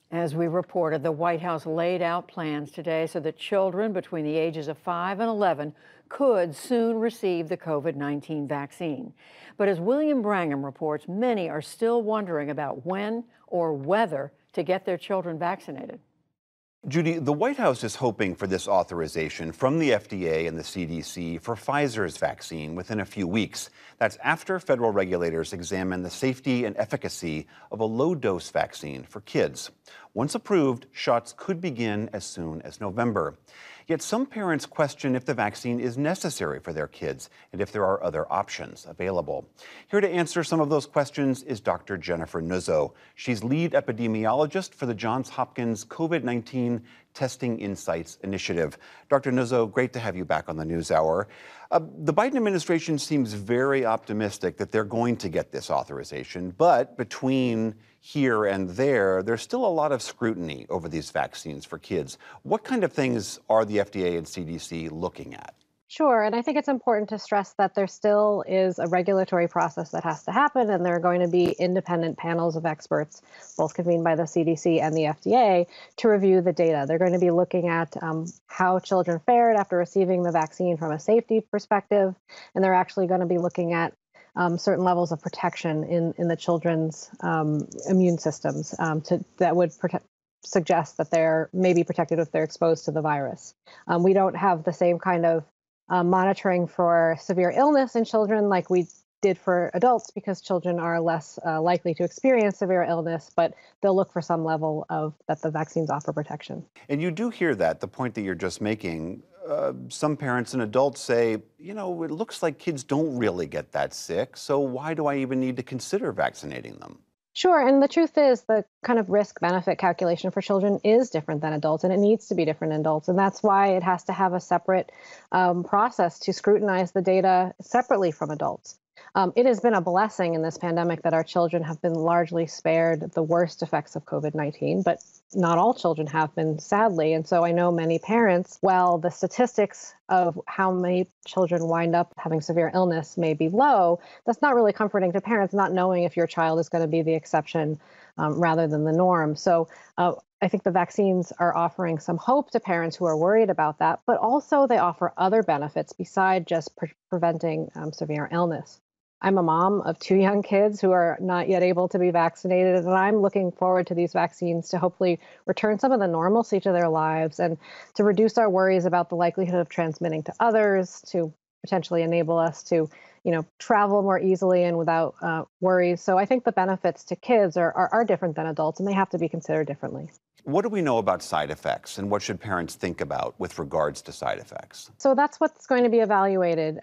As we reported, the White House laid out plans today so that children between the ages of 5 and 11 could soon receive the COVID-19 vaccine. But as William Brangham reports, many are still wondering about when or whether to get their children vaccinated. Judy, the White House is hoping for this authorization from the FDA and the CDC for Pfizer's vaccine within a few weeks. That's after federal regulators examine the safety and efficacy of a low-dose vaccine for kids. Once approved, shots could begin as soon as November. Yet some parents question if the vaccine is necessary for their kids and if there are other options available. Here to answer some of those questions is Dr. Jennifer Nuzzo. She's lead epidemiologist for the Johns Hopkins COVID-19 Testing Insights Initiative. Dr. Nuzzo, great to have you back on the NewsHour. The Biden administration seems very optimistic that they're going to get this authorization, but between here and there, there's still a lot of scrutiny over these vaccines for kids. What kind of things are the FDA and CDC looking at? Sure, and I think it's important to stress that there still is a regulatory process that has to happen, and there are going to be independent panels of experts, both convened by the CDC and the FDA, to review the data. They're going to be looking at how children fared after receiving the vaccine from a safety perspective, and they're actually going to be looking at certain levels of protection in the children's immune systems that would suggest that they're maybe protected if they're exposed to the virus. We don't have the same kind of monitoring for severe illness in children like we did for adults, because children are less likely to experience severe illness, but they'll look for some level of that the vaccines offer protection. And you do hear that, the point that you're just making. Some parents and adults say, you know, it looks like kids don't really get that sick, so why do I even need to consider vaccinating them? Sure. And the truth is the kind of risk benefit calculation for children is different than adults, and it needs to be different in adults. And that's why it has to have a separate process to scrutinize the data separately from adults. It has been a blessing in this pandemic that our children have been largely spared the worst effects of COVID-19, but not all children have been, sadly. And so I know many parents, while the statistics of how many children wind up having severe illness may be low, that's not really comforting to parents, not knowing if your child is going to be the exception rather than the norm. So I think the vaccines are offering some hope to parents who are worried about that, but also they offer other benefits beside just preventing severe illness. I'm a mom of 2 young kids who are not yet able to be vaccinated, and I'm looking forward to these vaccines to hopefully return some of the normalcy to their lives and to reduce our worries about the likelihood of transmitting to others, to potentially enable us to, travel more easily and without worries. So I think the benefits to kids are different than adults, and they have to be considered differently. What do we know about side effects, and what should parents think about with regards to side effects? So that's what's going to be evaluated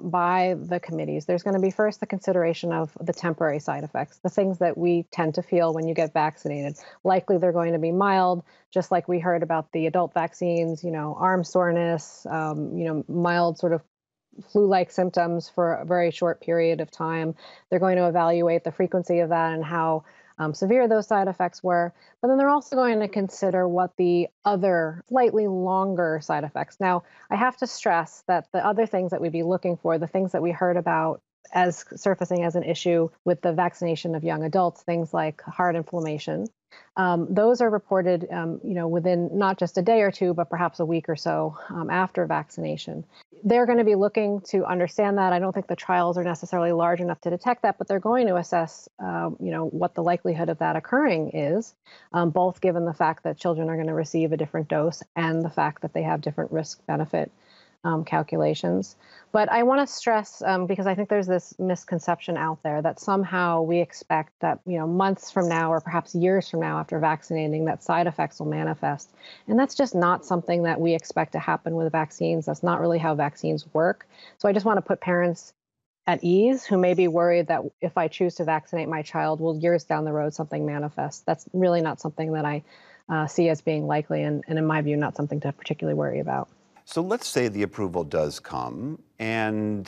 by the committees. There's going to be first the consideration of the temporary side effects, the things that we tend to feel when you get vaccinated. Likely they're going to be mild, just like we heard about the adult vaccines, arm soreness, mild sort of flu-like symptoms for a very short period of time. They're going to evaluate the frequency of that and how severe those side effects were. But then they're also going to consider what the other slightly longer side effects. Now, I have to stress that the other things that we'd be looking for, the things that we heard about as surfacing as an issue with the vaccination of young adults, things like heart inflammation, those are reported, within not just a day or two, but perhaps a week or so after vaccination. They're going to be looking to understand that. I don't think the trials are necessarily large enough to detect that, but they're going to assess, what the likelihood of that occurring is, both given the fact that children are going to receive a different dose and the fact that they have different risk-benefit calculations. But I want to stress, because I think there's this misconception out there that somehow we expect that, months from now or perhaps years from now after vaccinating, that side effects will manifest. And that's just not something that we expect to happen with vaccines. That's not really how vaccines work. So I just want to put parents at ease who may be worried that if I choose to vaccinate my child, will years down the road something manifest. That's really not something that I see as being likely, and in my view, not something to particularly worry about. So let's say the approval does come and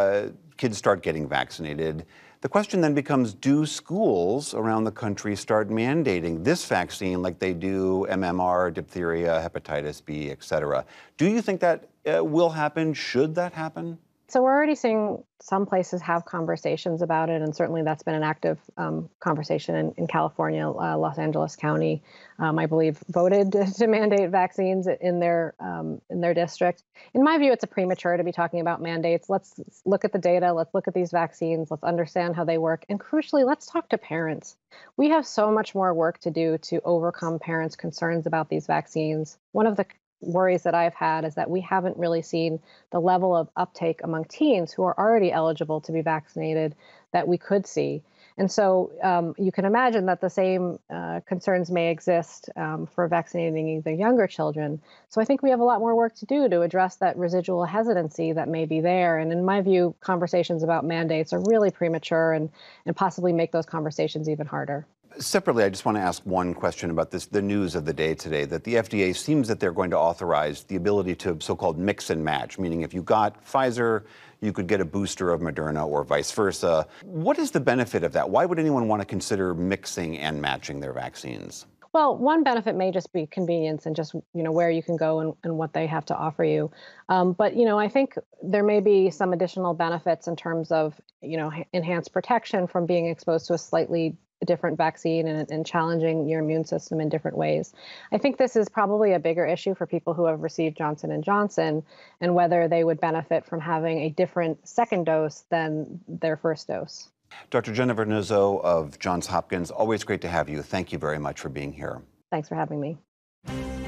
kids start getting vaccinated. The question then becomes, do schools around the country start mandating this vaccine like they do MMR, diphtheria, hepatitis B, et cetera? Do you think that will happen? Should that happen? So we're already seeing some places have conversations about it, and certainly that's been an active conversation in California. Los Angeles County, I believe, voted to mandate vaccines in their district. In my view, it's premature to be talking about mandates. Let's look at the data. Let's look at these vaccines. Let's understand how they work, and crucially, let's talk to parents. We have so much more work to do to overcome parents' concerns about these vaccines. One of the worries that I've had is that we haven't really seen the level of uptake among teens who are already eligible to be vaccinated that we could see. And so you can imagine that the same concerns may exist for vaccinating either younger children. So I think we have a lot more work to do to address that residual hesitancy that may be there. And in my view, conversations about mandates are really premature and possibly make those conversations even harder. Separately, I just want to ask one question about the news of the day today, that the FDA seems that they're going to authorize the ability to so-called mix and match, meaning if you got Pfizer, you could get a booster of Moderna or vice versa. What is the benefit of that? Why would anyone want to consider mixing and matching their vaccines? Well, one benefit may just be convenience and just, where you can go and what they have to offer you. But, I think there may be some additional benefits in terms of, enhanced protection from being exposed to a slightly different vaccine and challenging your immune system in different ways. I think this is probably a bigger issue for people who have received Johnson & Johnson and whether they would benefit from having a different second dose than their first dose. Dr. Jennifer Nuzzo of Johns Hopkins, always great to have you. Thank you very much for being here. Thanks for having me.